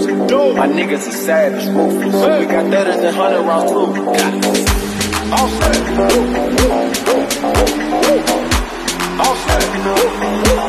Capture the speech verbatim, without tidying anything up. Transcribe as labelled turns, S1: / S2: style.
S1: My niggas are savage, ruthless. We got thudders and hundred rounds too. All set. All set.